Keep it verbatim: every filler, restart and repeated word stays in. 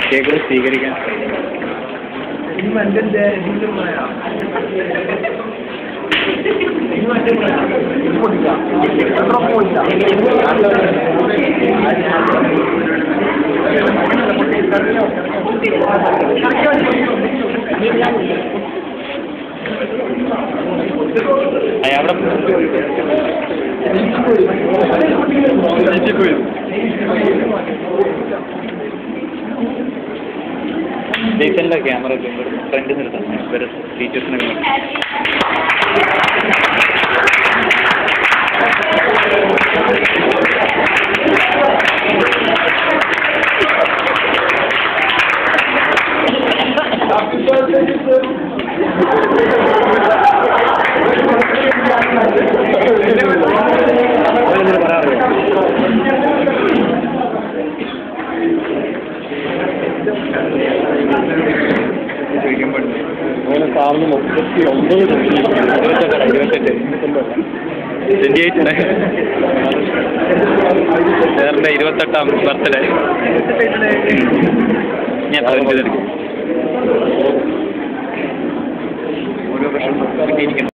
cake സ്വീകരിക്കാൻ അവിടെ ജയ്സന്റെ camera front നിർത്താം ഇവരെ ടീച്ചേഴ്സിനെ സാറിന് മുപ്പത്തി ഒമ്പത് ഇരുപത്തെട്ട് ഇരുപത്തെട്ട് ട്വൻറ്റി എയ്റ്റ് സാറിൻ്റെ ഇരുപത്തെട്ടാം ബർത്ത്ഡേ ഞാൻ പതിനഞ്ച് തിരക്കും ഓരോ വർഷം